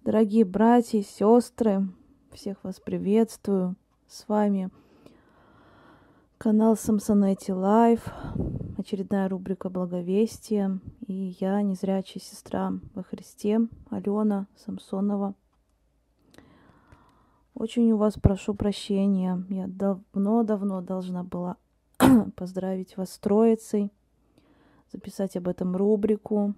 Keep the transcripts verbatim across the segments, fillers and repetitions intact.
Дорогие братья и сестры, всех вас приветствую. С вами канал Самсонетти Лайф, очередная рубрика Благовестия. И я, незрячая сестра во Христе, Алена Самсонова. Очень у вас прошу прощения. Я давно-давно должна была поздравить вас с Троицей, записать об этом рубрику.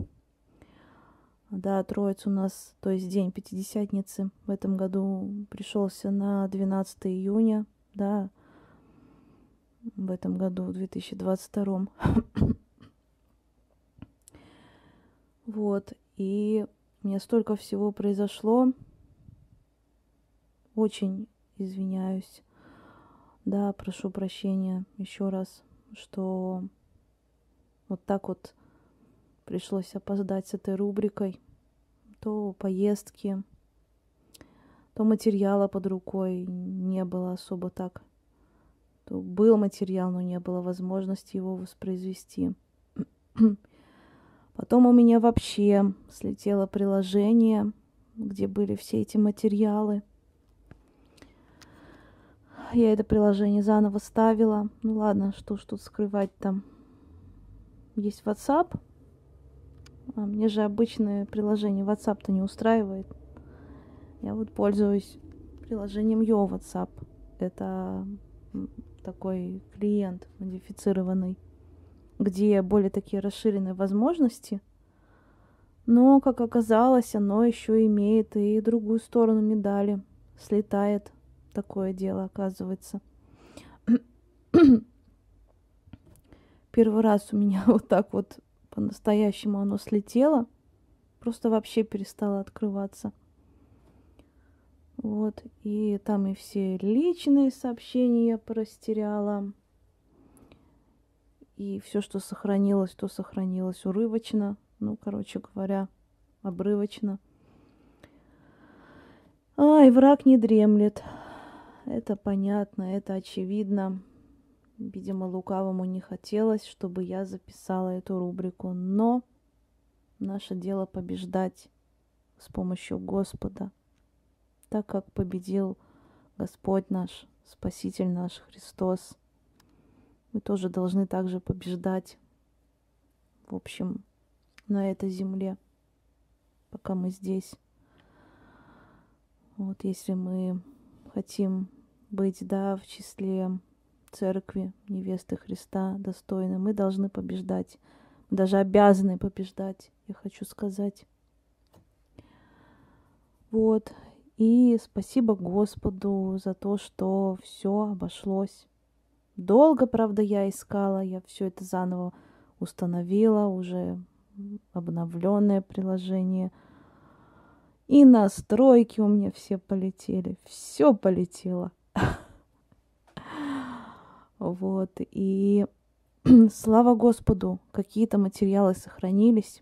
Да, Троица у нас, то есть день Пятидесятницы в этом году пришелся на двенадцатое июня, да, в этом году, в две тысячи двадцать втором. Вот, и у меня столько всего произошло. Очень извиняюсь. Да, прошу прощения еще раз, что вот так вот пришлось опоздать с этой рубрикой. То поездки, то материала под рукой не было особо так. То был материал, но не было возможности его воспроизвести. Потом у меня вообще слетело приложение, где были все эти материалы. Я это приложение заново ставила. Ну ладно, что ж тут скрывать там. Есть WhatsApp. А мне же обычное приложение WhatsApp-то не устраивает. Я вот пользуюсь приложением Yo WhatsApp. Это такой клиент модифицированный, где более такие расширенные возможности. Но, как оказалось, оно еще имеет и другую сторону медали. Слетает такое дело, оказывается. Первый раз у меня вот так вот по-настоящему оно слетело. Просто вообще перестало открываться. Вот. И там и все личные сообщения я порастеряла. И все, что сохранилось, то сохранилось урывочно. Ну, короче говоря, обрывочно. Ай, враг не дремлет. Это понятно, это очевидно. Видимо, лукавому не хотелось, чтобы я записала эту рубрику. Но наше дело побеждать с помощью Господа. Так как победил Господь наш, Спаситель наш Христос. Мы тоже должны также побеждать, в общем, на этой земле, пока мы здесь. Вот если мы хотим быть, да, в числе церкви, невесты Христа достойны, мы должны побеждать. Мы даже обязаны побеждать, я хочу сказать. Вот. И спасибо Господу за то, что все обошлось. Долго, правда, я искала, я все это заново установила, уже обновленное приложение. И настройки у меня все полетели, все полетело. Вот, и слава Господу, какие-то материалы сохранились.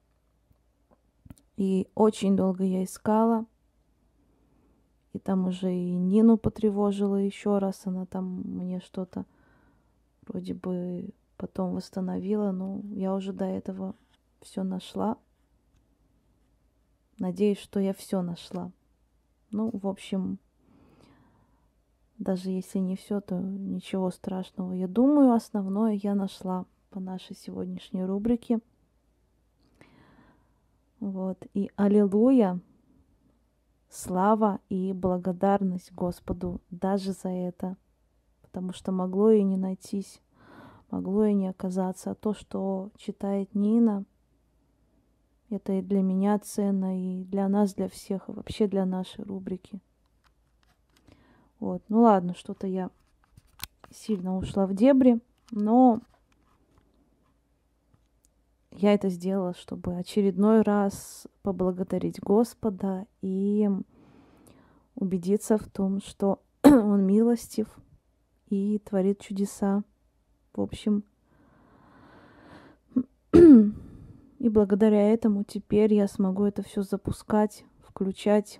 И очень долго я искала. И там уже и Нину потревожила еще раз. Она там мне что-то вроде бы потом восстановила. Но я уже до этого все нашла. Надеюсь, что я все нашла. Ну, в общем, даже если не все, то ничего страшного. Я думаю, основное я нашла по нашей сегодняшней рубрике. Вот. И аллилуйя, слава и благодарность Господу даже за это. Потому что могло и не найтись, могло и не оказаться. А то, что читает Нина, это и для меня ценно, и для нас, для всех, и вообще для нашей рубрики. Вот. Ну ладно, что-то я сильно ушла в дебри, но я это сделала, чтобы очередной раз поблагодарить Господа и убедиться в том, что Он милостив и творит чудеса. В общем, и благодаря этому теперь я смогу это все запускать, включать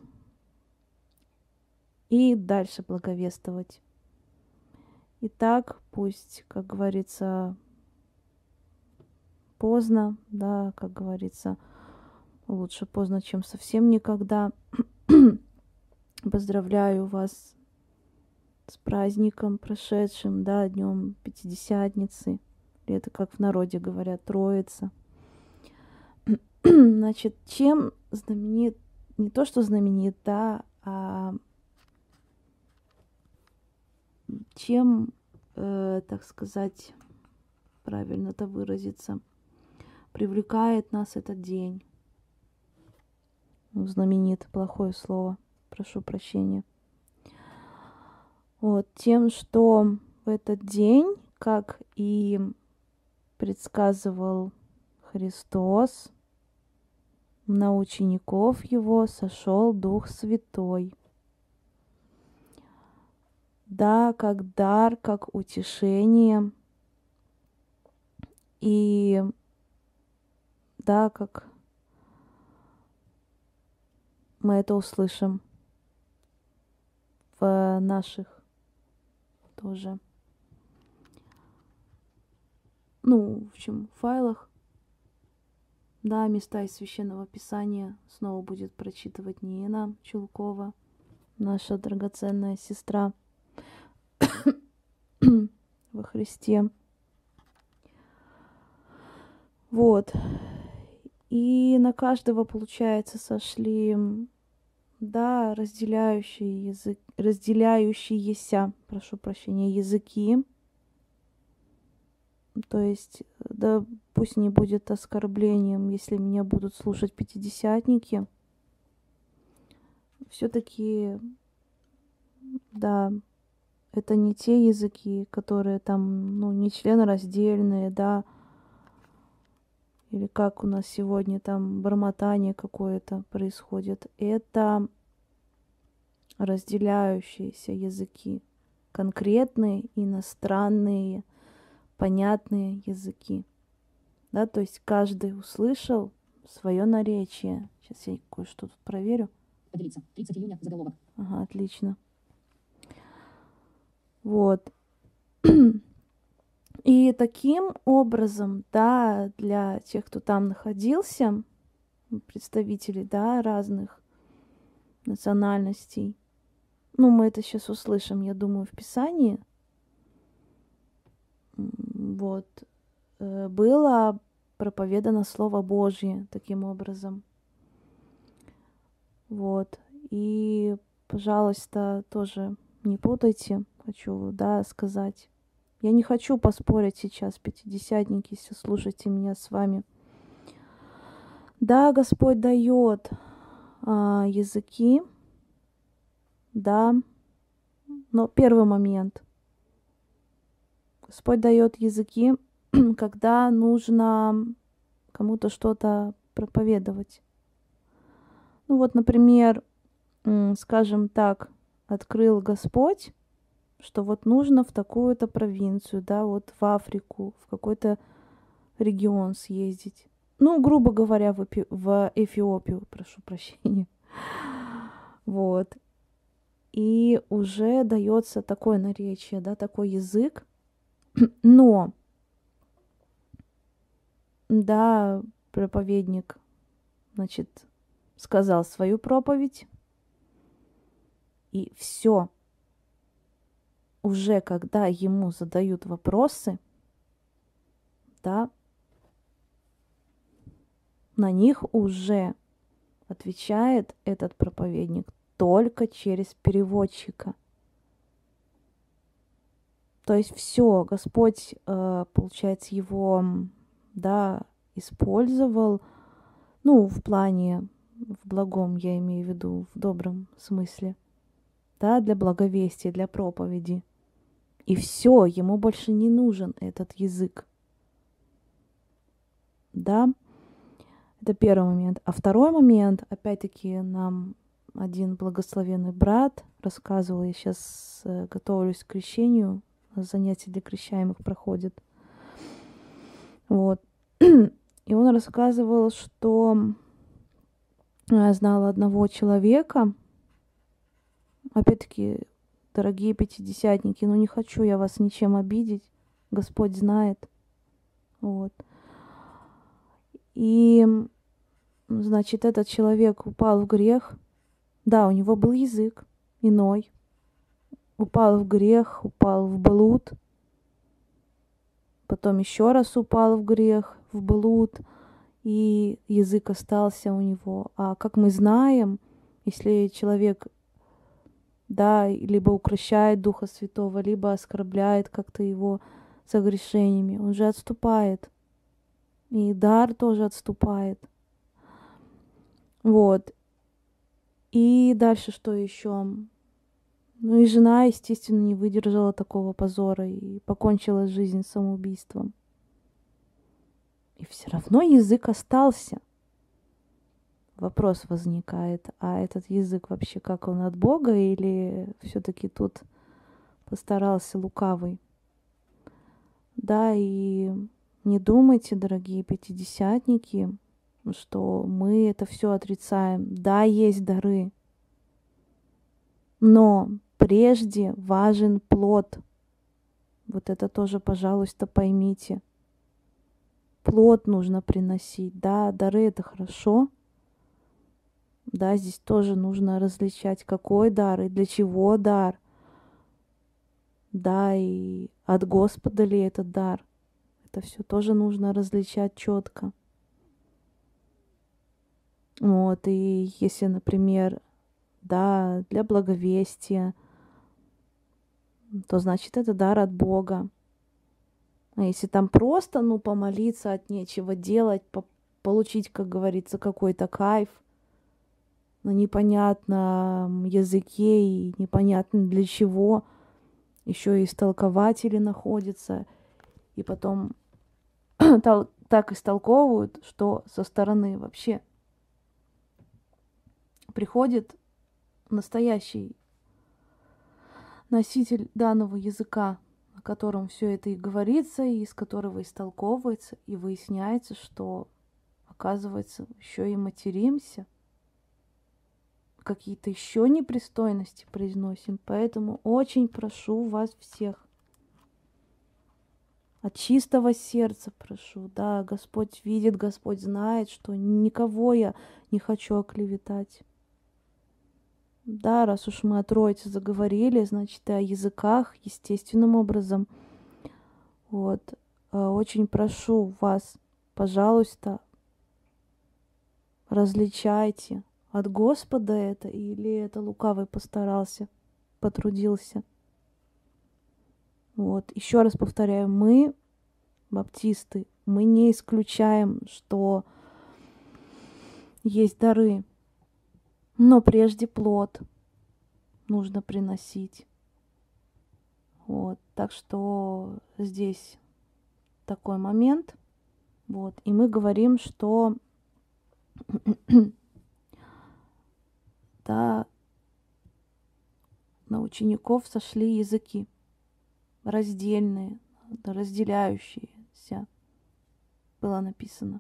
и дальше благовествовать. Итак, пусть, как говорится, поздно, да, как говорится, Лучше поздно, чем совсем никогда. Поздравляю вас с праздником прошедшим, да, днем Пятидесятницы. Или это, как в народе говорят, Троица. Значит, чем знаменит, не то что знаменит, да, а чем, э, так сказать, правильно это выразиться, привлекает нас этот день. Ну, знаменит, плохое слово, прошу прощения. Вот, тем, что в этот день, как и предсказывал Христос, на учеников его сошел Дух Святой. Да, как дар, как утешение. И да, как мы это услышим в наших тоже, ну, в общем, файлах. Да, места из Священного Писания снова будет прочитывать Нина Чулкова, наша драгоценная сестра во Христе. Вот. И на каждого, получается, сошли, да, разделяющие язык, разделяющиеся, прошу прощения, языки. То есть, да, пусть не будет оскорблением, если меня будут слушать пятидесятники. Все-таки, да, это не те языки, которые там, ну, не членораздельные, да, или как у нас сегодня там бормотание какое-то происходит. Это разделяющиеся языки, конкретные иностранные понятные языки. Да, то есть каждый услышал свое наречие. Сейчас я кое-что тут проверю. Поделиться. тридцатого июня, заголовок. Ага, отлично. Вот. И таким образом, да, для тех, кто там находился, представителей, да, разных национальностей, ну, мы это сейчас услышим, я думаю, в Писании, вот, было проповедано Слово Божье таким образом. Вот. И, пожалуйста, тоже не путайте, хочу, да, сказать. Я не хочу поспорить сейчас, пятидесятники, если слушайте меня с вами. Да, Господь дает а, языки, да, но первый момент. Господь дает языки, когда нужно кому-то что-то проповедовать. Ну вот, например, скажем так, открыл Господь, что вот нужно в такую-то провинцию, да, вот в Африку, в какой-то регион съездить. Ну, грубо говоря, в, Эпи- в Эфиопию, прошу прощения. Вот. И уже дается такое наречие, да, такой язык. Но, да, проповедник, значит, сказал свою проповедь, и все. Уже когда ему задают вопросы, да, на них уже отвечает этот проповедник только через переводчика. То есть все, Господь, э, получается, его, да, использовал, ну, в плане, в благом, я имею в виду, в добром смысле, да, для благовестия, для проповеди. И все, ему больше не нужен этот язык. Да, это первый момент. А второй момент, опять-таки, нам один благословенный брат рассказывал, я сейчас э, готовлюсь к крещению, занятия для крещаемых проходят. Вот. И он рассказывал, что я знала одного человека, опять-таки, дорогие пятидесятники, ну не хочу я вас ничем обидеть, Господь знает. Вот. И значит, этот человек упал в грех. Да, у него был язык иной. Упал в грех, упал в блуд. Потом еще раз упал в грех, в блуд. И язык остался у него. А как мы знаем, если человек, да, либо укращает Духа Святого, либо оскорбляет как-то его согрешениями, он же отступает. И дар тоже отступает. Вот. И дальше что еще? Ну и жена, естественно, не выдержала такого позора и покончила жизнь самоубийством. И все равно язык остался. Вопрос возникает, а этот язык вообще как он, от Бога или все-таки тут постарался лукавый? Да, и не думайте, дорогие пятидесятники, что мы это все отрицаем. Да, есть дары, но прежде важен плод. Вот это тоже, пожалуйста, поймите. Плод нужно приносить. Да, дары это хорошо. Да, здесь тоже нужно различать, какой дар и для чего дар. Да, и от Господа ли этот дар. Это все тоже нужно различать четко. Вот, и если, например, да, для благовестия, то значит это дар от Бога. А если там просто, ну, помолиться от нечего делать, по- получить, как говорится, какой-то кайф на непонятном языке и непонятно для чего, еще и истолкователи находятся, и потом так истолковывают, что со стороны вообще приходит настоящий носитель данного языка, о котором все это и говорится, и из которого истолковывается, и выясняется, что, оказывается, еще и материмся, какие-то еще непристойности произносим. Поэтому очень прошу вас всех, от чистого сердца прошу, да, Господь видит, Господь знает, что никого я не хочу оклеветать. Да, раз уж мы о Троице заговорили, значит, и о языках естественным образом. Вот. Очень прошу вас, пожалуйста, различайте, от Господа это или это лукавый постарался, потрудился. Вот. Еще раз повторяю, мы, баптисты, мы не исключаем, что есть дары, но прежде плод нужно приносить. Вот. Так что здесь такой момент. Вот. И мы говорим, что да, на учеников сошли языки раздельные, разделяющиеся, было написано.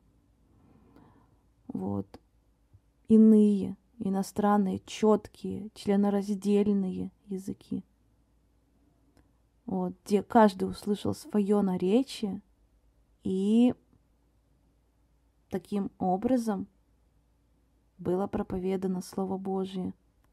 Вот. Иные, иностранные, четкие, членораздельные языки. Вот, где каждый услышал свое наречие, и таким образом было проповедано Слово Божие.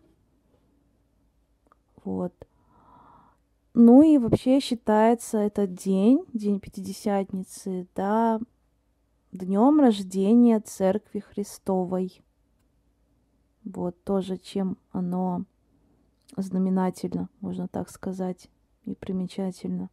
Вот. Ну и вообще считается этот день, День Пятидесятницы, да, днем рождения Церкви Христовой. Вот тоже чем оно знаменательно, можно так сказать, и примечательно.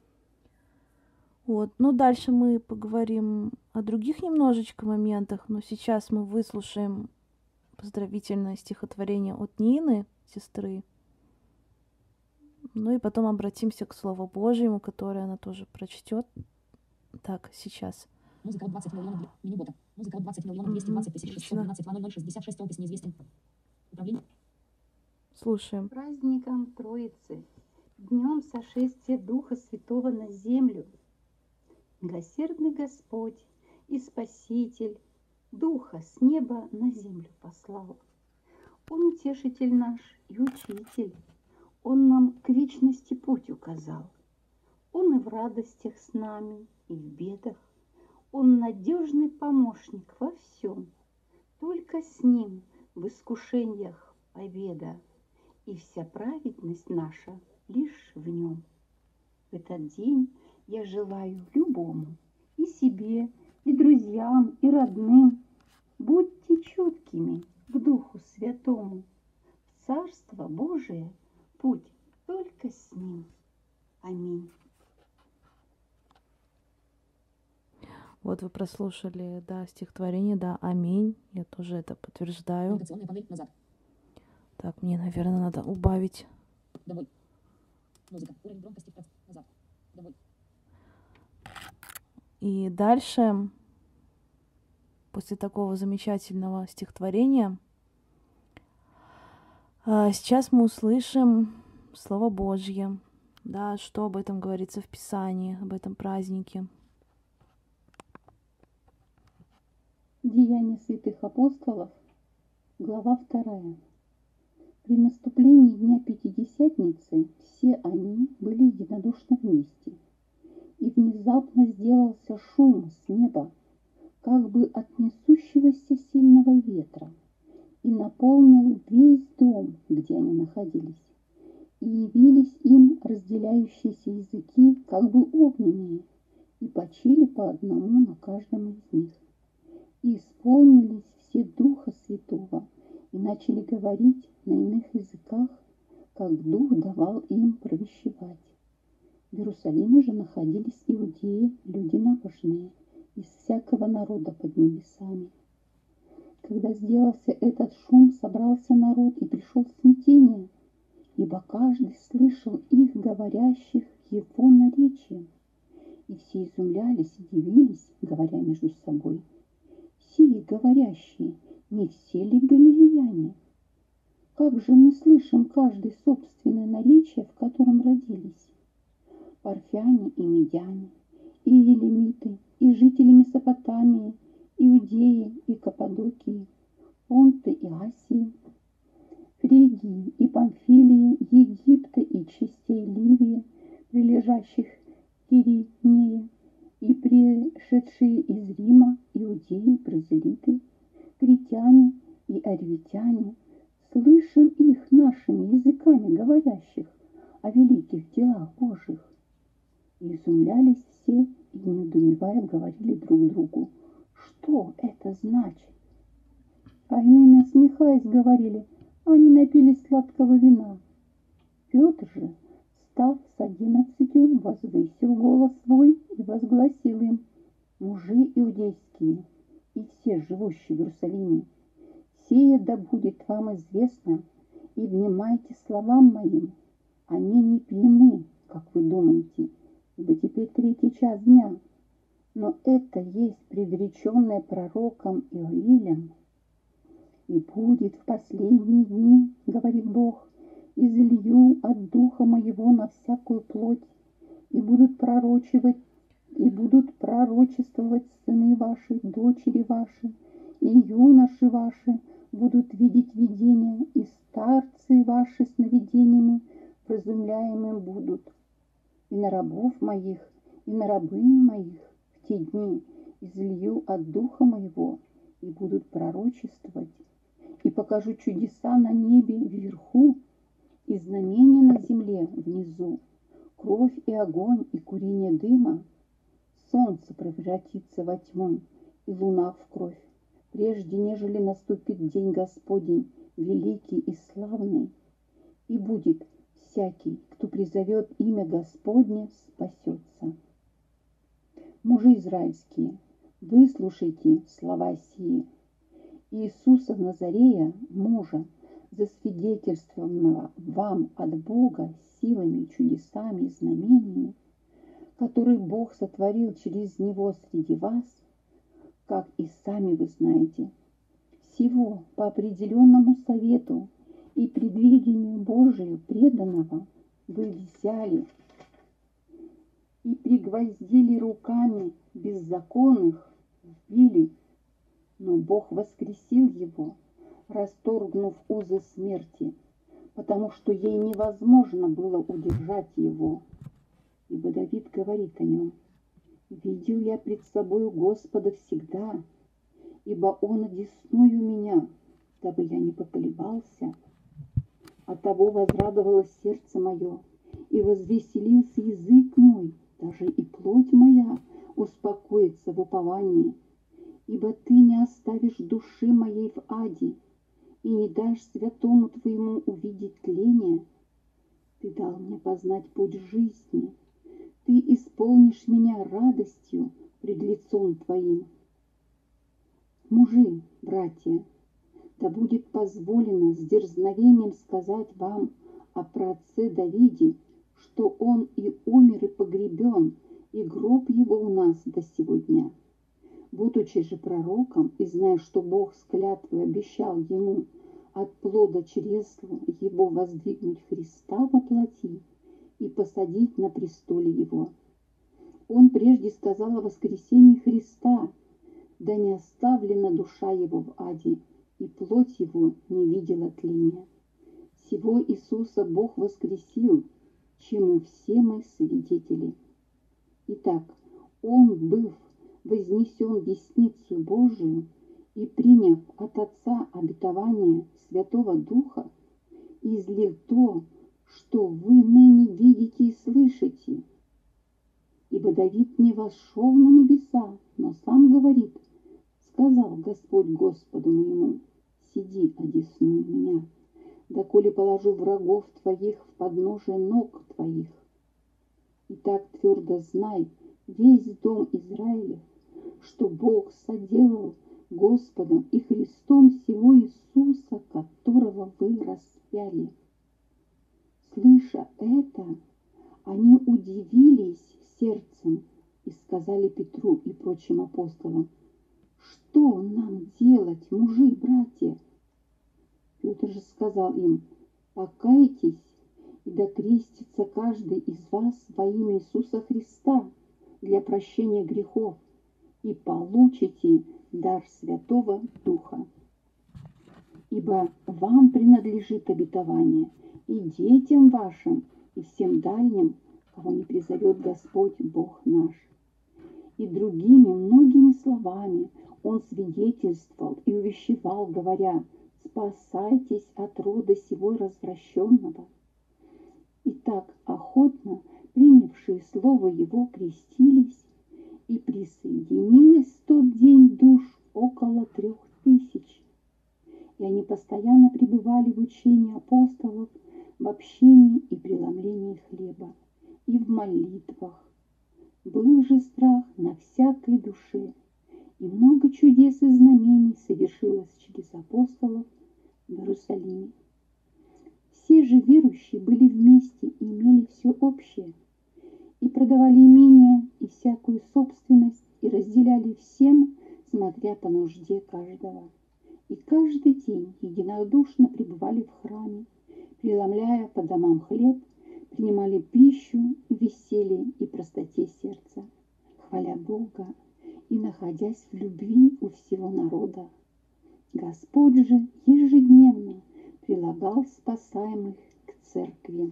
Вот. Ну, дальше мы поговорим о других немножечко моментах, но сейчас мы выслушаем поздравительное стихотворение от Нины, сестры. Ну и потом обратимся к Слову Божьему, которое она тоже прочтет. Так, сейчас. Музыка от двадцать миллионов. Меню бота. Музыка от двадцать миллионов двести двадцать тысяч шестьсот двенадцать два ноль ноль шестьдесят шесть. Опись неизвестен. Управление. Слушаем. Праздником Троицы, днем сошествия Духа Святого на землю. Милосердный Господь и Спаситель Духа с неба на землю послал. Он утешитель наш и учитель, Он нам к вечности путь указал. Он и в радостях с нами, и в бедах, Он надежный помощник во всем. Только с Ним в искушениях победа, и вся праведность наша лишь в Нем. В этот день я желаю любому, и себе, и друзьям, и родным, будьте чуткими к Духу Святому. В Царство Божие путь только с Ним. Аминь. Вот вы прослушали, да, стихотворение, да, аминь. Я тоже это подтверждаю. Навигационная панель назад. Так, мне, наверное, надо убавить. Доволь. Музыка. Уровень громкости процент. Назад. Доволь. И дальше, после такого замечательного стихотворения, а, сейчас мы услышим Слово Божье, да, что об этом говорится в Писании, об этом празднике. Деяния святых апостолов, глава вторая. При наступлении Дня Пятидесятницы все они были единодушно вместе, и внезапно сделался шум с неба, как бы от несущегося сильного ветра, и наполнил весь дом, где они находились. И явились им разделяющиеся языки, как бы огненные, и почили по одному на каждом из них. И исполнились все Духа Святого, и начали говорить на иных языках, как Дух давал им провещевать. В Иерусалиме же находились иудеи, люди набожные, из всякого народа под небесами. Когда сделался этот шум, собрался народ, и пришел в смятение, ибо каждый слышал их, говорящих его наречием. И все изумлялись и дивились, говоря между собой: сии говорящие, не все ли галилеяне? Как же мы слышим каждый собственное наречие, в котором родились? Парфяне и медяне, и елемиты, и жители Месопотамии, Иудеи и Каппадокии, Понты и Асии, Фригии и Памфилии, Египта и частей Ливии, прилежащих к Киринее, и пришедшие из Рима, иудеи, прозелиты, критяне и аревитяне, слышим их нашими языками говорящих о великих делах Божьих. И изумлялись все, и, не недоумевая, говорили друг другу: что это значит? А иные, насмехаясь, говорили: они напились сладкого вина. Петр же, став с одиннадцатью, возвысил голос свой и возгласил им: мужи иудейские и все живущие в Иерусалиме, сие да будет вам известно, и внимайте словам моим. Они не пьяны, как вы думаете, ибо теперь третий час дня. Но это есть предреченное пророком Иоилем. И будет в последние дни, говорит Бог, излью от духа моего на всякую плоть, и будут пророчивать, и будут пророчествовать сыны ваши, дочери ваши, и юноши ваши будут видеть видения, и старцы ваши сновидениями вразумляемым будут. И на рабов моих, и на рабынь моих в те дни излью от духа моего, и будут пророчествовать, и покажу чудеса на небе вверху, и знамения на земле внизу, кровь и огонь, и курение дыма. Солнце превратится во тьму, и луна в кровь, прежде нежели наступит день Господень, великий и славный. И будет всякий, кто призовет имя Господне, спасется. Мужи израильские, выслушайте слова сии. Иисуса Назарея, мужа, засвидетельствованного вам от Бога силами, чудесами и знамениями, который Бог сотворил через него среди вас, как и сами вы знаете, всего по определенному совету и предвидению Божию преданного вы взяли и пригвоздили руками беззаконных, вбили, но Бог воскресил его, расторгнув узы смерти, потому что ей невозможно было удержать его. Ибо Давид говорит о нем: «Видел я пред собою Господа всегда, ибо Он одесную меня, дабы я не поколебался. Оттого возрадовалось сердце мое, и возвеселился язык мой, даже и плоть моя успокоится в уповании. Ибо Ты не оставишь души моей в аде, и не дашь святому Твоему увидеть тление. Ты дал мне познать путь жизни, Ты исполнишь меня радостью пред лицом Твоим. Мужи, братья, да будет позволено с дерзновением сказать вам о праотце Давиде, что он и умер, и погребен, и гроб его у нас до сего дня. Будучи же пророком, и зная, что Бог с клятвой обещал ему от плода чресла его воздвигнуть Христа во плоти и посадить на престоле его, он прежде сказал о воскресении Христа, да не оставлена душа его в аде, и плоть его не видела тления. Сего Иисуса Бог воскресил, чему все мы свидетели. Итак, Он, быв вознесен десницу Божию и приняв от Отца обетование Святого Духа, излил то, что вы ныне видите и слышите. Ибо Давид не вошел на небеса, но сам говорит: сказал Господь Господу моему: сиди одесную меня, доколе положу врагов твоих в подножие ног твоих. Итак, твердо знай, весь дом Израилев, что Бог соделал Господом и Христом сего Иисуса, которого вы распяли. Слыша это, они удивились сердцем и сказали Петру и прочим апостолам: что нам делать, мужи, братья? Петр же сказал им: покайтесь, и да крестится каждый из вас во имя Иисуса Христа для прощения грехов, и получите дар Святого Духа. Ибо вам принадлежит обетование, и детям вашим, и всем дальним, кого не призовет Господь Бог наш. И другими многими словами он свидетельствовал и увещевал, говоря: спасайтесь от рода сего развращенного. Итак, охотно принявшие слово его крестились, и присоединилось в тот день душ около трех тысяч. И они постоянно пребывали в учении апостолов, в общении и преломлении хлеба, и в молитвах. Был же страх на всякой душе, и много чудес и знамений совершилось через апостолов в Иерусалиме. Все же верующие были вместе и имели все общее, и продавали имения и всякую собственность, и разделяли всем, смотря по нужде каждого. И каждый день единодушно пребывали в храме, преломляя по домам хлеб, принимали пищу в веселье и простоте сердца, хваля Бога и находясь в любви у всего народа. Господь же ежедневно прилагал спасаемых к церкви.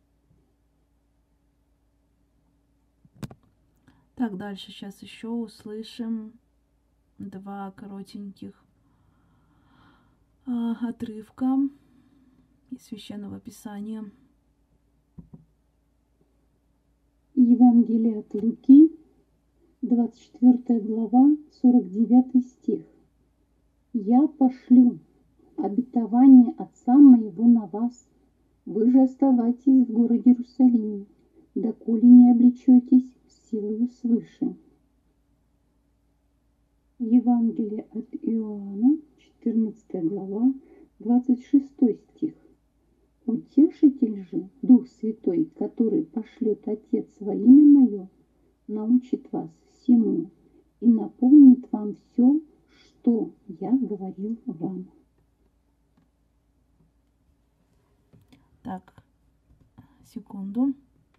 Так, дальше сейчас еще услышим два коротеньких а, отрывка из Священного Писания. Евангелие от Луки, двадцать четвёртая глава, сорок девятый стих. «Я пошлю обетование Отца моего на вас, вы же оставайтесь в городе Иерусалиме, доколе не облечетесь силою свыше». Евангелие от Иоанна, четырнадцатая глава, двадцать шестой стих. «Утешитель же, Дух Святой, который пошлет Отец во имя Мое, научит вас всему и наполнит вам все, что я говорил вам». Так, секунду.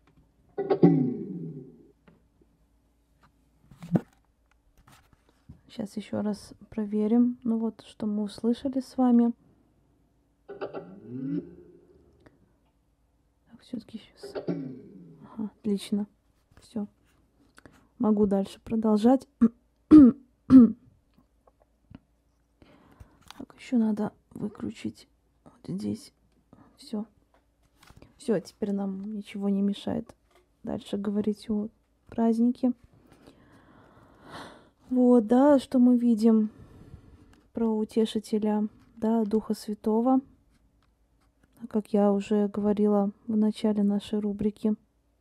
Сейчас еще раз проверим. Ну вот, что мы услышали с вами. Так, все-таки сейчас. Ага, отлично. Все. Могу дальше продолжать. Так, еще надо выключить вот здесь. Все. Все, теперь нам ничего не мешает дальше говорить о празднике. Вот, да, что мы видим про утешителя, да, Духа Святого, как я уже говорила в начале нашей рубрики.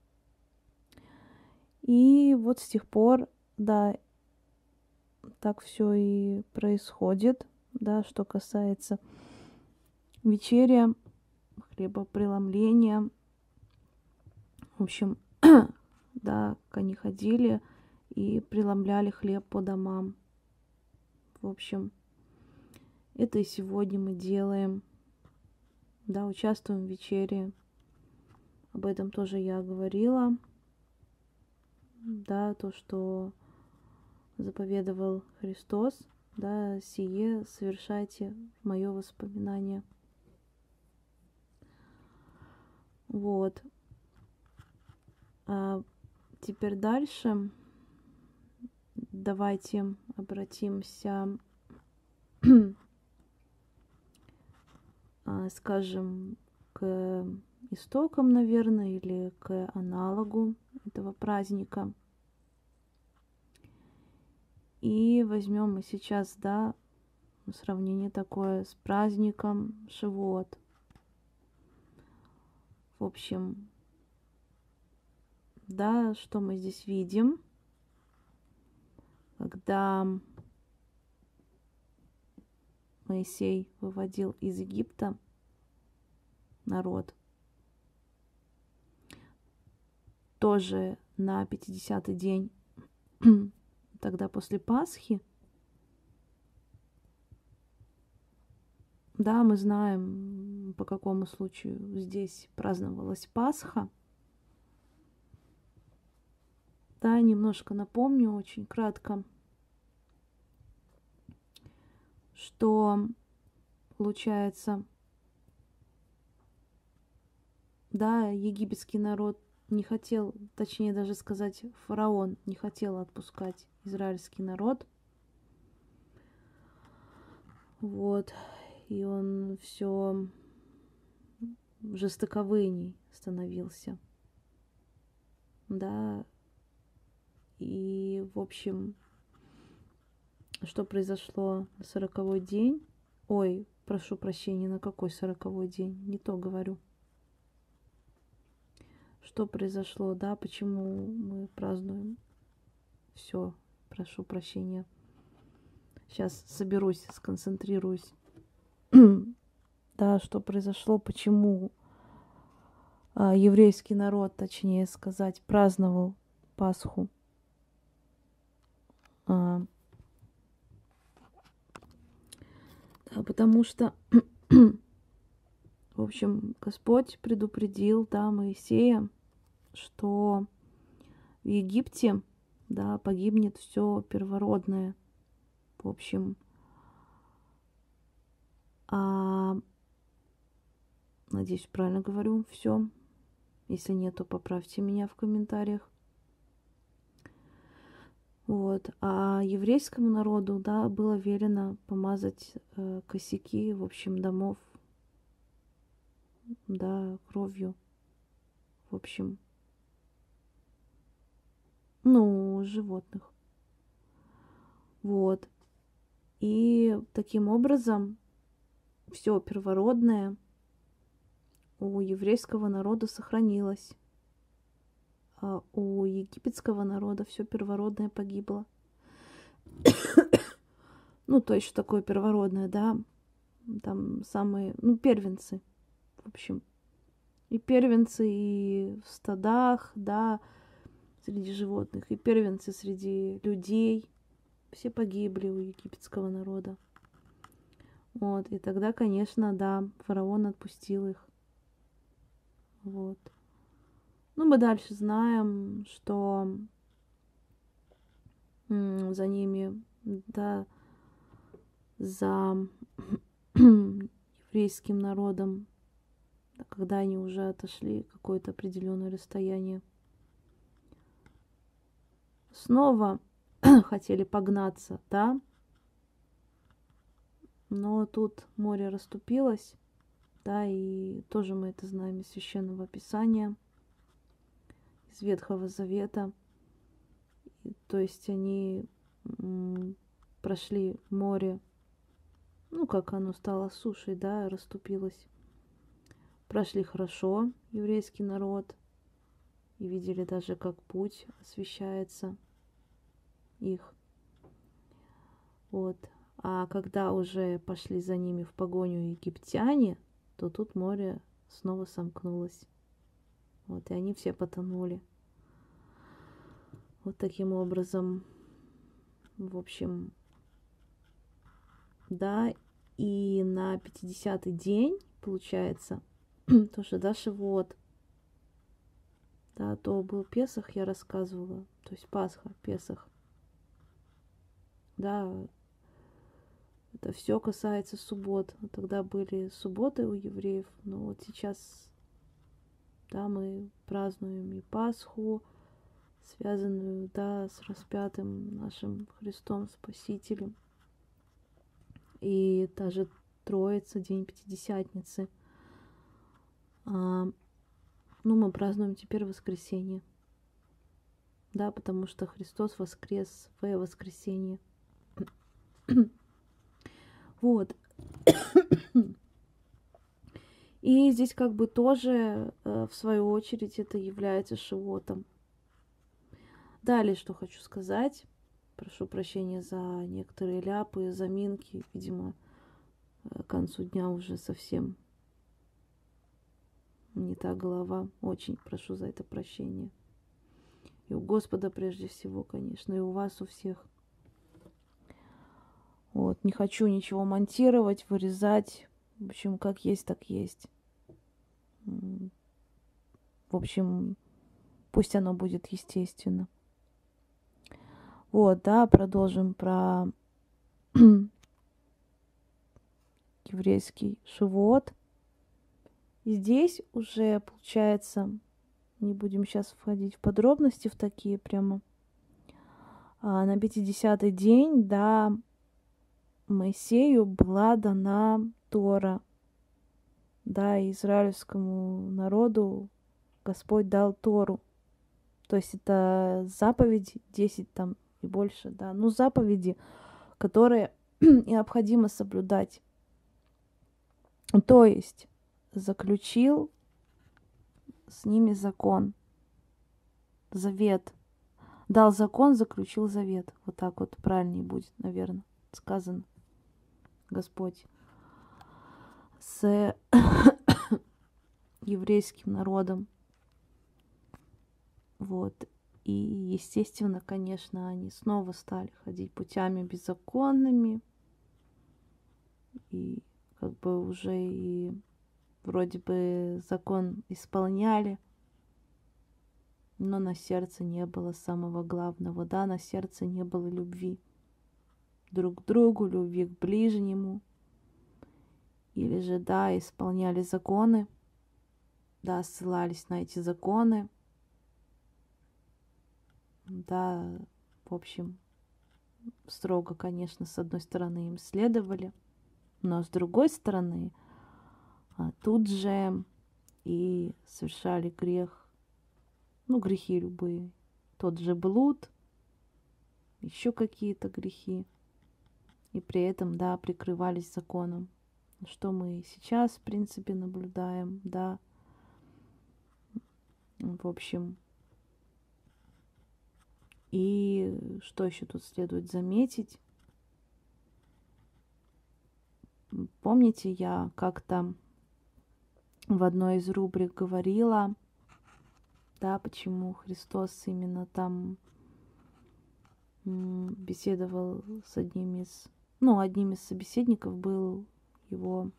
И вот с тех пор, да, так все и происходит, да, что касается вечери, хлебопреломления. В общем, да, они ходили и преломляли хлеб по домам. В общем, это и сегодня мы делаем. Да, участвуем в вечере. Об этом тоже я говорила. Да, то, что заповедовал Христос, да, сие совершайте в мое воспоминание. Вот. А теперь дальше давайте обратимся, скажем, к истокам, наверное, или к аналогу этого праздника. И возьмем мы сейчас, да, сравнение такое с праздником Шивот. В общем, да, что мы здесь видим, когда Моисей выводил из Египта народ, тоже на пятидесятый день, тогда после Пасхи, да, мы знаем, по какому случаю здесь праздновалась Пасха. Да, немножко напомню, очень кратко, что получается, да, египетский народ не хотел, точнее даже сказать, фараон не хотел отпускать израильский народ. Вот. И он все жестоковыйней становился. Да. И, в общем, что произошло на сороковой день? Ой, прошу прощения, на какой сороковой день? Не то говорю. Что произошло, да, почему мы празднуем? Все, прошу прощения. Сейчас соберусь, сконцентрируюсь. Да, что произошло, почему а, еврейский народ, точнее сказать, праздновал Пасху. А, да, потому что, в общем, Господь предупредил, да, Моисея, что в Египте, да, погибнет все первородное. В общем, а, надеюсь, правильно говорю, все. Если нет, то поправьте меня в комментариях. Вот. А еврейскому народу, да, было велено помазать э, косяки, в общем, домов, да, кровью. В общем, ну, животных. Вот. И таким образом все первородное у еврейского народа сохранилось, а у египетского народа все первородное погибло. Ну, то есть, что такое первородное, да? Там самые, ну, первенцы, в общем. И первенцы и в стадах, да, среди животных, и первенцы среди людей. Все погибли у египетского народа. Вот. И тогда, конечно, да, фараон отпустил их. Вот. Ну, мы дальше знаем, что м, за ними, да, за еврейским народом, да, когда они уже отошли какое-то определенное расстояние, снова хотели погнаться, да, Но тут море расступилось, да, и тоже мы это знаем из Священного Писания, из Ветхого Завета. И, то есть они м, прошли море, ну, как оно стало сушей, да, расступилось. Прошли хорошо еврейский народ и видели даже, как путь освещается их. Вот. А когда уже пошли за ними в погоню египтяне, то тут море снова сомкнулось. Вот, и они все потонули. Вот таким образом, в общем, да, и на пятидесятый день, получается, тоже, да, Шивот, да, то был Песах, я рассказывала, то есть Пасха, Песах, да, это все касается суббот. Тогда были субботы у евреев, но вот сейчас, да, мы празднуем и Пасху, связанную, да, с распятым нашим Христом Спасителем. И даже Троица, День Пятидесятницы. А, ну, мы празднуем теперь воскресенье. Да, потому что Христос воскрес в воскресенье. Вот. И здесь как бы тоже, в свою очередь, это является шивотом. Далее, что хочу сказать. Прошу прощения за некоторые ляпы, заминки. Видимо, к концу дня уже совсем не та голова. Очень прошу за это прощения. И у Господа прежде всего, конечно, и у вас у всех. Вот, не хочу ничего монтировать, вырезать. В общем, как есть, так есть. В общем, пусть оно будет естественно. Вот, да, продолжим про еврейский Шивот. И здесь уже, получается, не будем сейчас входить в подробности, в такие прямо. А на пятидесятый день, да, Моисею была дана Тора. Да, израильскому народу Господь дал Тору. То есть это заповеди, десять там и больше, да. Ну, заповеди, которые необходимо соблюдать. То есть заключил с ними закон, завет. Дал закон, заключил завет. Вот так вот правильнее будет, наверное, сказано Господь с еврейским народом. Вот. И, естественно, конечно, они снова стали ходить путями беззаконными. И как бы уже и вроде бы закон исполняли, но на сердце не было самого главного, да, на сердце не было любви друг к другу, любви к ближнему. Или же, да, исполняли законы, да, ссылались на эти законы, да, в общем, строго, конечно, с одной стороны им следовали, но с другой стороны, тут же и совершали грех, ну, грехи любые, тот же блуд, еще какие-то грехи, и при этом, да, прикрывались законом, что мы сейчас, в принципе, наблюдаем, да, в общем. И что еще тут следует заметить? Помните, я как-то в одной из рубрик говорила, да, почему Христос именно там беседовал с одним из, ну, одним из собеседников был его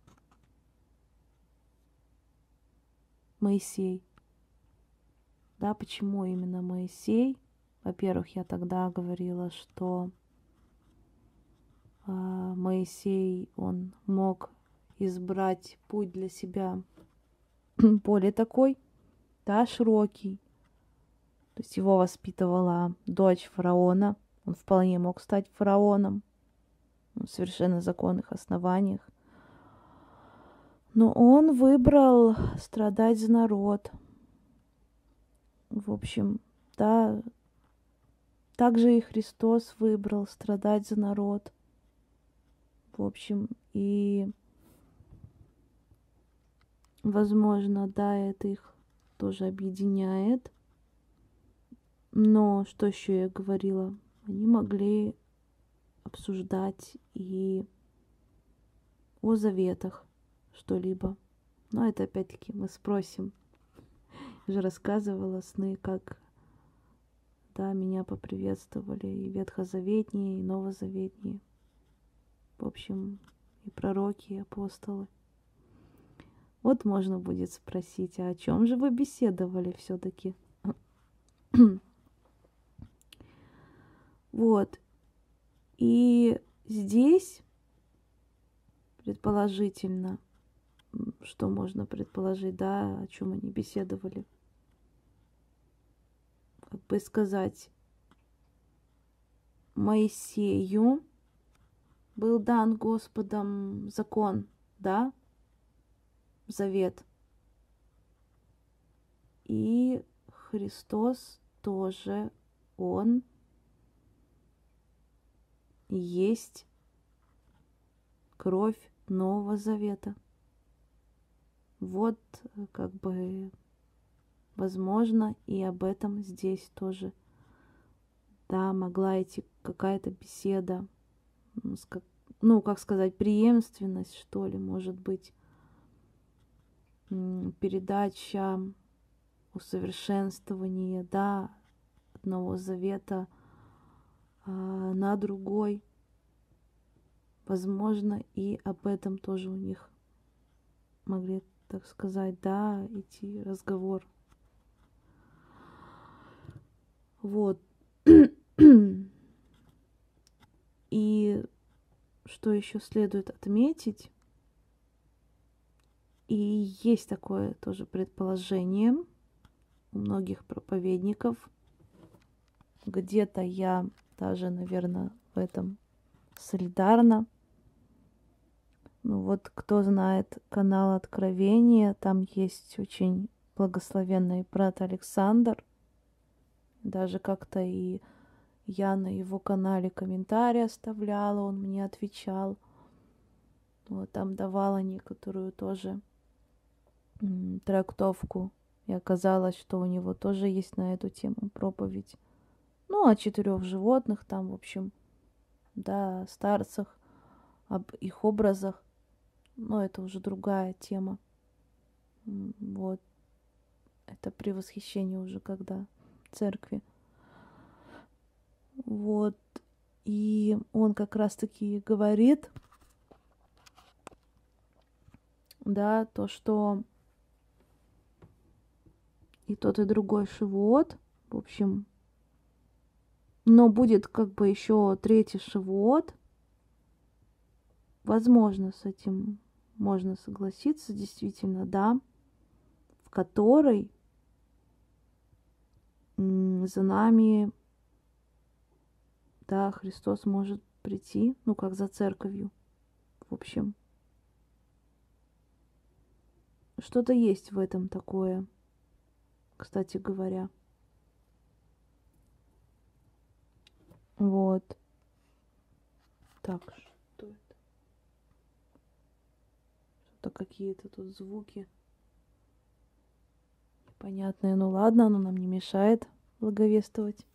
Моисей. Да, почему именно Моисей? Во-первых, я тогда говорила, что э, Моисей, он мог избрать путь для себя более такой, да, широкий. То есть его воспитывала дочь фараона. Он вполне мог стать фараоном. совершенно законных основаниях. Но он выбрал страдать за народ. В общем, да, также и Христос выбрал страдать за народ. В общем, и, возможно, да, это их тоже объединяет. Но, что еще я говорила, они могли обсуждать и о заветах что-либо. Но это опять-таки мы спросим. Я же рассказывала сны, как, да, меня поприветствовали и ветхозаветние, и новозаветние. В общем, и пророки, и апостолы. Вот можно будет спросить, а о чем же вы беседовали все-таки? Вот. И здесь, предположительно, что можно предположить, да, о чем они беседовали? Как бы сказать, Моисею был дан Господом закон, да, завет. И Христос тоже, Он есть кровь Нового Завета. Вот, как бы, возможно, и об этом здесь тоже, да, могла идти какая-то беседа, ну, как сказать, преемственность, что ли, может быть, передача, усовершенствование, да, одного завета а, на другой. Возможно, и об этом тоже у них могли, так сказать, да, идти разговор. Вот. И что еще следует отметить, и есть такое тоже предположение у многих проповедников, где-то я даже, наверное, в этом солидарна. Ну вот, кто знает канал Откровения, там есть очень благословенный брат Александр. Даже как-то и я на его канале комментарии оставляла, он мне отвечал. Вот, там давала некоторую тоже м, трактовку. И оказалось, что у него тоже есть на эту тему проповедь. Ну, о четырех животных там, в общем, да, о старцах, об их образах. Но это уже другая тема. Вот. Это при восхищении уже когда церкви. Вот. И он как раз-таки говорит, да, то, что и тот, и другой шивот, в общем, но будет как бы еще третий шивот. Возможно, с этим можно согласиться, действительно, да, в которой за нами, да, Христос может прийти, ну, как за церковью, в общем. Что-то есть в этом такое, кстати говоря. Вот. Так, что это? Что-то какие-то тут звуки непонятные. Ну ладно, оно нам не мешает благовествовать.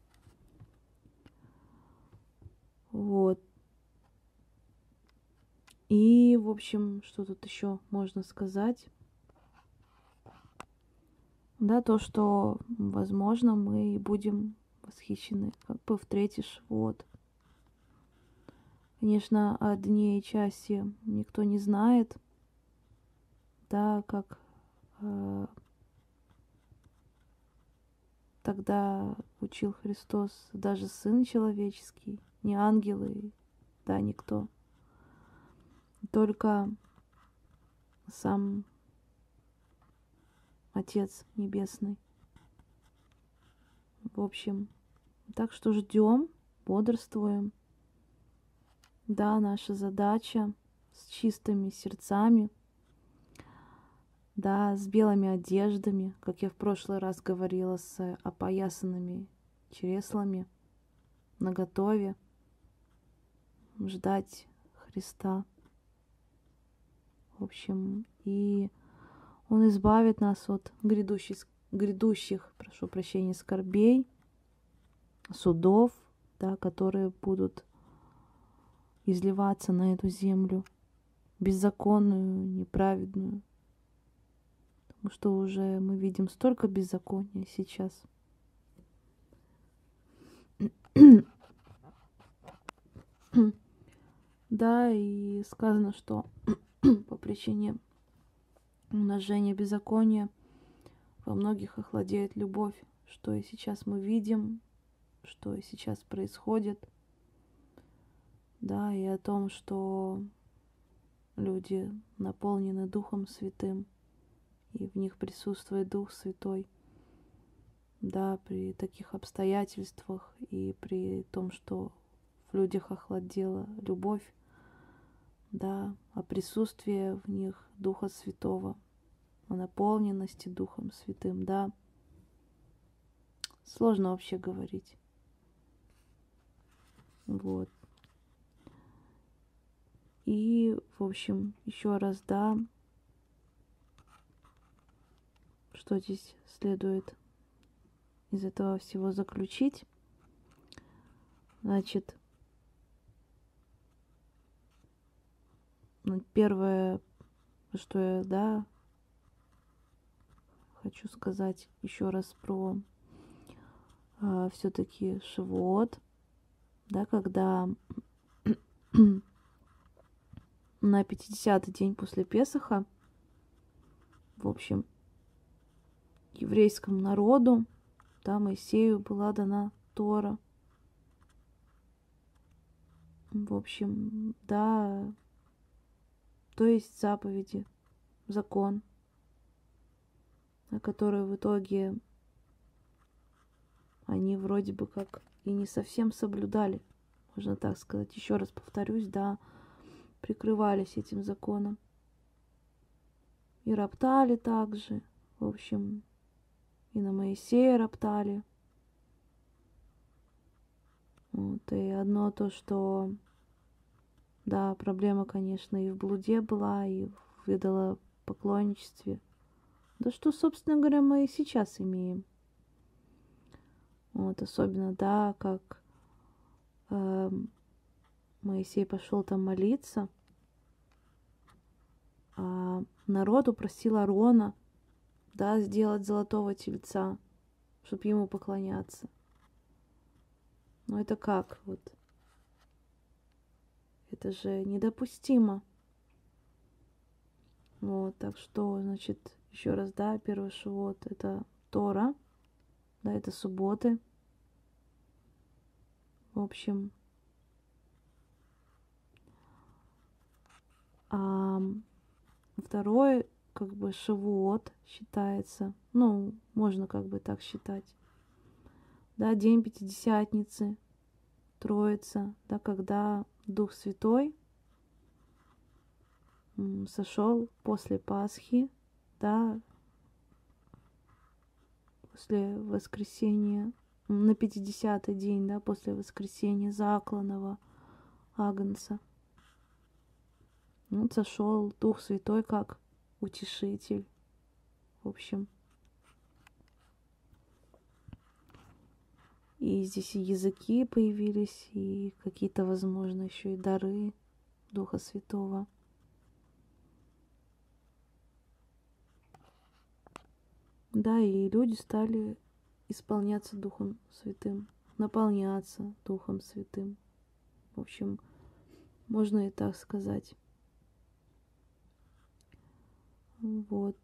Вот. И, в общем, что тут еще можно сказать? Да, то, что, возможно, мы будем восхищены как бы в третий швот. Конечно, о дне и часе никто не знает, да, как э, тогда учил Христос, даже Сын Человеческий, не ангелы, да, никто. Только сам Отец Небесный. В общем, так что ждем, бодрствуем. Да, наша задача с чистыми сердцами, да, с белыми одеждами, как я в прошлый раз говорила, с опоясанными чреслами, наготове, ждать Христа. В общем, и Он избавит нас от грядущих, грядущих, прошу прощения, скорбей, судов, да, которые будут изливаться на эту землю, беззаконную, неправедную. Потому что уже мы видим столько беззакония сейчас. Да, и сказано, что по причине умножения беззакония во многих охладеет любовь, что и сейчас мы видим, что и сейчас происходит. Да, и о том, что люди наполнены Духом Святым, и в них присутствует Дух Святой. Да, при таких обстоятельствах и при том, что в людях охладела любовь, да, о присутствии в них Духа Святого, о наполненности Духом Святым, да. Сложно вообще говорить. Вот. И, в общем, еще раз, да, что здесь следует из этого всего заключить. Значит, первое, что я, да, хочу сказать еще раз про э, все-таки Шавуот, да, когда на пятидесятый день после Песаха, в общем, еврейскому народу, да, Моисею была дана Тора. В общем, да, то есть заповеди, закон, который в итоге они вроде бы как и не совсем соблюдали, можно так сказать. Еще раз повторюсь, да, прикрывались этим законом. И роптали также, в общем, и на Моисея роптали. Вот, и одно то, что, да, проблема, конечно, и в блуде была, и в идолопоклонничестве. Да что, собственно говоря, мы и сейчас имеем. Вот, особенно, да, как э, Моисей пошел там молиться, а народ упросил Аарона, да, сделать золотого тельца, чтобы ему поклоняться. Но это как? Вот. Это же недопустимо. Вот, так что, значит, еще раз, да, первый Шавуот — это Тора, да, это субботы. В общем, а второй, как бы, Шавуот считается, ну, можно как бы так считать, да, день Пятидесятницы, Троица, да, когда Дух Святой сошел после Пасхи, да, после воскресения, на пятидесятый день, да, после воскресения закланного агнца. Ну, сошел Дух Святой как утешитель. В общем. И здесь и языки появились, и какие-то, возможно, еще и дары Духа Святого. Да, и люди стали исполняться Духом Святым, наполняться Духом Святым. В общем, можно и так сказать. Вот.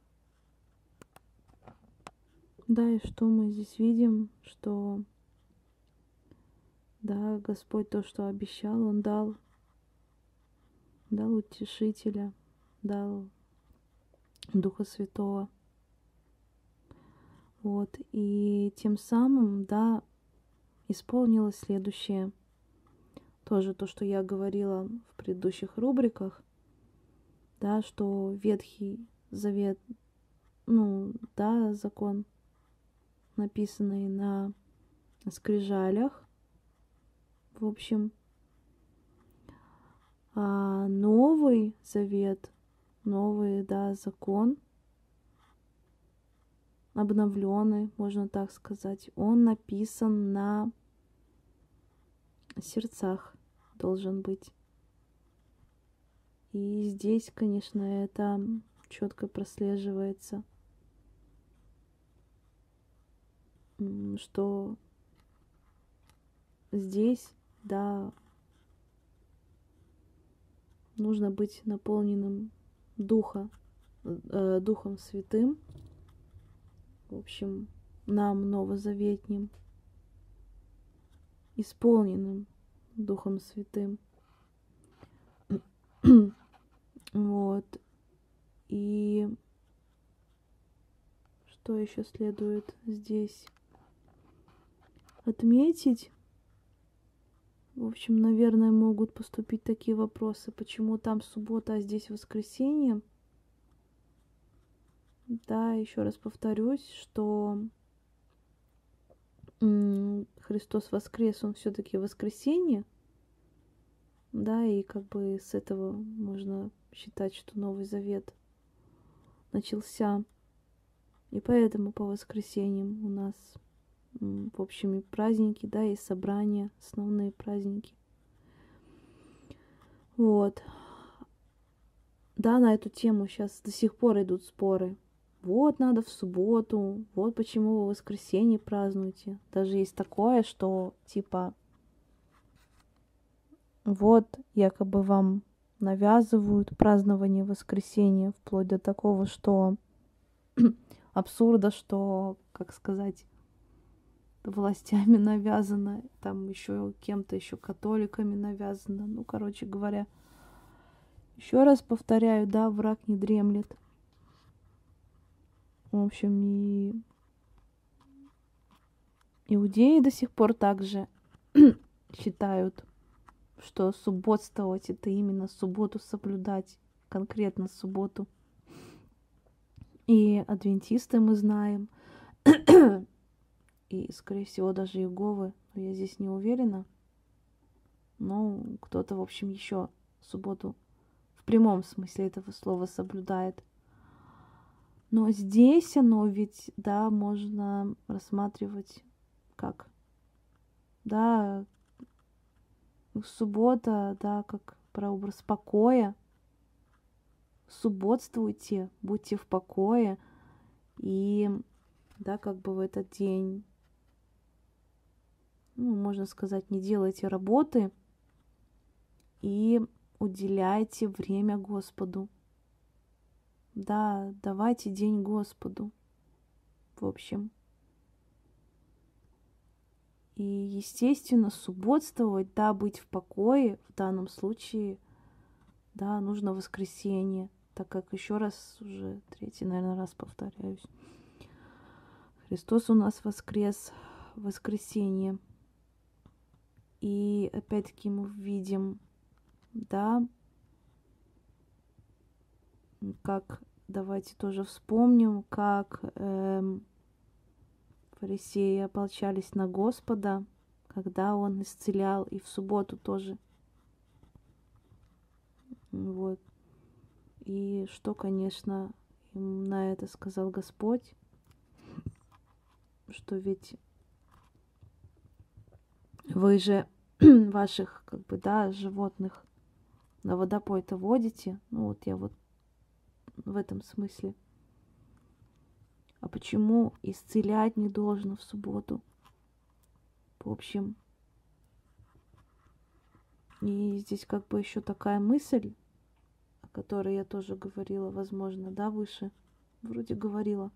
Да, и что мы здесь видим, что, да, Господь то, что обещал, Он дал, дал утешителя, дал Духа Святого. Вот, и тем самым, да, исполнилось следующее. тоже то, что я говорила в предыдущих рубриках, да, что Ветхий Завет, ну, да, закон, написанный на скрижалях, в общем, а Новый Завет, новый, да, закон, обновленный, можно так сказать, он написан на сердцах, должен быть. И здесь, конечно, это четко прослеживается, что здесь, да, нужно быть наполненным Духа, э, Духом Святым, в общем, нам новозаветним, исполненным Духом Святым. Вот. И что еще следует здесь отметить? В общем, наверное, могут поступить такие вопросы, почему там суббота, а здесь воскресенье. Да, еще раз повторюсь, что Христос воскрес, он все-таки воскресенье. Да, и как бы с этого можно считать, что Новый Завет начался. И поэтому по воскресеньям у нас, в общем, и праздники, да, и собрания, основные праздники. Вот. Да, на эту тему сейчас до сих пор идут споры. Вот надо в субботу, вот почему вы в воскресенье празднуете. Даже есть такое, что типа вот якобы вам навязывают празднование воскресенья, вплоть до такого, что абсурда, что, как сказать, властями навязано, там еще кем-то, еще католиками навязано. Ну, короче говоря, еще раз повторяю, да, враг не дремлет. В общем, и иудеи до сих пор также считают, что субботствовать — это именно субботу соблюдать, конкретно субботу. И адвентисты мы знаем, и, скорее всего, даже Иеговы, но я здесь не уверена. Но кто-то, в общем, еще субботу в прямом смысле этого слова соблюдает. Но здесь оно ведь, да, можно рассматривать как, да, суббота, да, как прообраз покоя. Субботствуйте, будьте в покое. И, да, как бы в этот день, ну, можно сказать, не делайте работы и уделяйте время Господу. Да, давайте день Господу, в общем. И, естественно, субботствовать, да, быть в покое, в данном случае, да, нужно воскресенье, так как, еще раз, уже третий, наверное, раз повторяюсь, Христос у нас воскрес в воскресенье. И опять-таки мы видим, да, как, давайте тоже вспомним, как эм, фарисеи ополчались на Господа, когда Он исцелял, и в субботу тоже. Вот. И что, конечно, им на это сказал Господь, что ведь вы же ваших, как бы, да, животных на водопой-то водите. Ну вот я вот в этом смысле. А почему исцелять не должно в субботу? В общем, и здесь как бы еще такая мысль, о которой я тоже говорила, возможно, да, выше, вроде говорила,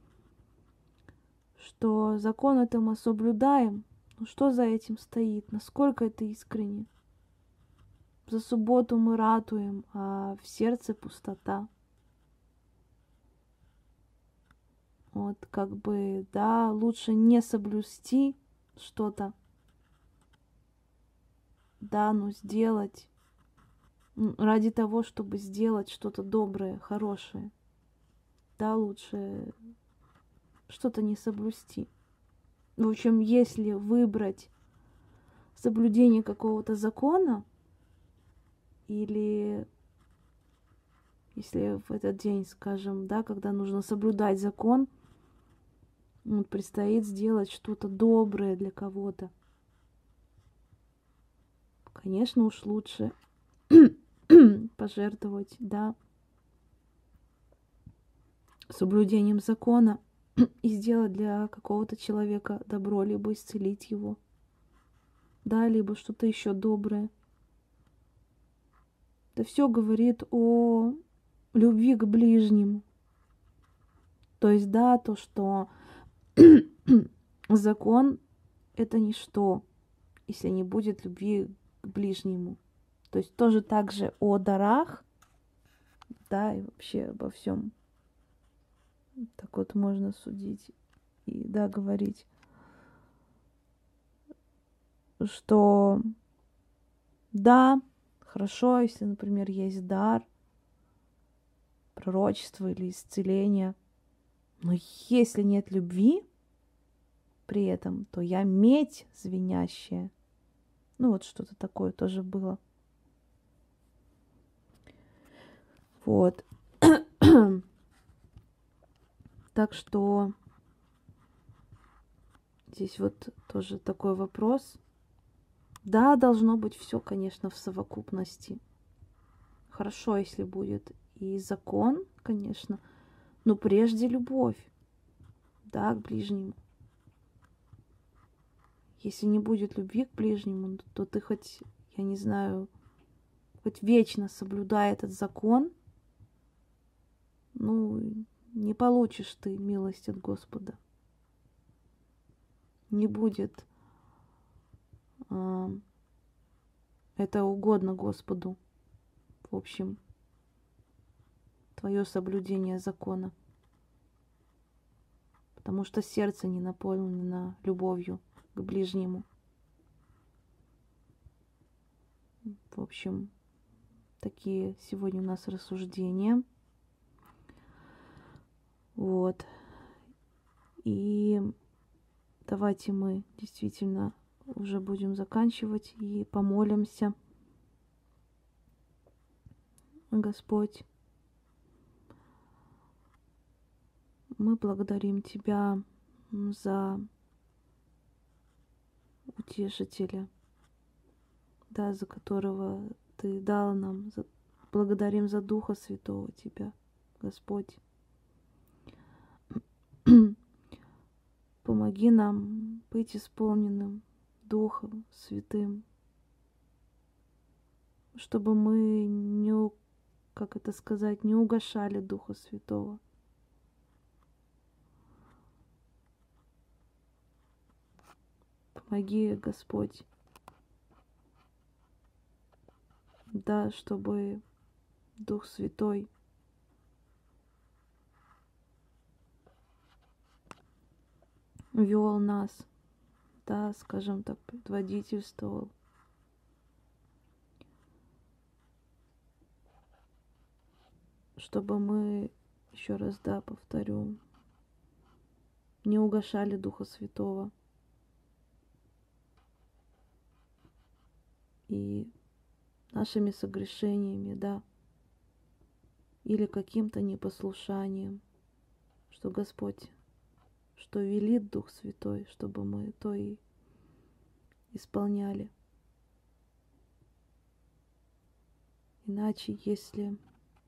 что закон это мы соблюдаем, но что за этим стоит, насколько это искренне? За субботу мы ратуем, а в сердце пустота. Вот как бы, да, лучше не соблюсти что-то, да, но сделать ради того, чтобы сделать что-то доброе, хорошее, да, лучше что-то не соблюсти. В общем, если выбрать соблюдение какого-то закона, или если в этот день, скажем, да, когда нужно соблюдать закон, вот, предстоит сделать что-то доброе для кого-то, конечно, уж лучше пожертвовать, да, соблюдением закона и сделать для какого-то человека добро, либо исцелить его, да, либо что-то еще доброе. Это все говорит о любви к ближнему. То есть, да, то, что закон — это ничто, если не будет любви к ближнему. То есть тоже также о дарах, да, и вообще обо всем. Так вот можно судить и, да, говорить, что да, хорошо, если, например, есть дар, пророчество или исцеление, но если нет любви при этом, то я медь звенящая. Ну вот что-то такое тоже было. Вот. Так что здесь вот тоже такой вопрос. Да, должно быть все, конечно, в совокупности. Хорошо, если будет и закон, конечно, но прежде любовь, да, к ближнему. Если не будет любви к ближнему, то ты хоть, я не знаю, хоть вечно соблюдай этот закон, ну, не получишь ты милость от Господа. Не будет э, это угодно Господу. В общем, твое соблюдение закона. Потому что сердце не наполнено любовью к ближнему. В общем, такие сегодня у нас рассуждения. Вот. И давайте мы действительно уже будем заканчивать и помолимся. Господь, мы благодарим Тебя за утешителя, да, за которого Ты дал нам. За... Благодарим за Духа Святого Тебя, Господь. Помоги нам быть исполненным Духом Святым, чтобы мы не, как это сказать, не угашали Духа Святого. Помоги, Господь, да, чтобы Дух Святой вел нас, да, скажем так, предводительствовал. Чтобы мы, еще раз, да, повторю, не угашали Духа Святого. И нашими согрешениями, да, или каким-то непослушанием, что Господь, что велит Дух Святой, чтобы мы то и исполняли. Иначе, если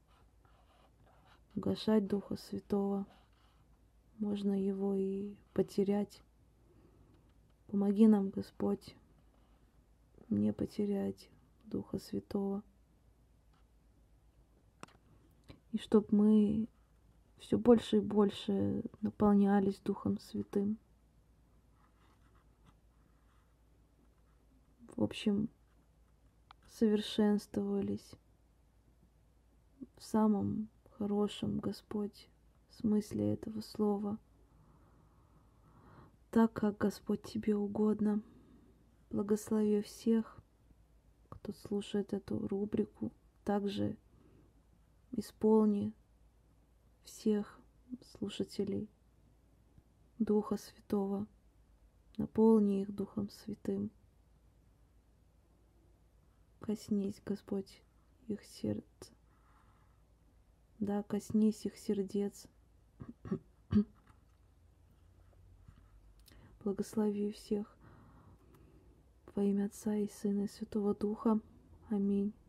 угашать Духа Святого, можно его и потерять. Помоги нам, Господь, не потерять Духа Святого. И чтоб мы все больше и больше наполнялись Духом Святым. В общем, совершенствовались в самом хорошем, Господь, смысле этого слова. Так, как, Господь, Тебе угодно. Благослови всех. кто слушает эту рубрику, также исполни всех слушателей Духа Святого, наполни их Духом Святым. Коснись, Господь, их сердца. Да, коснись их сердец. Благослови всех во имя Отца и Сына и Святого Духа. Аминь.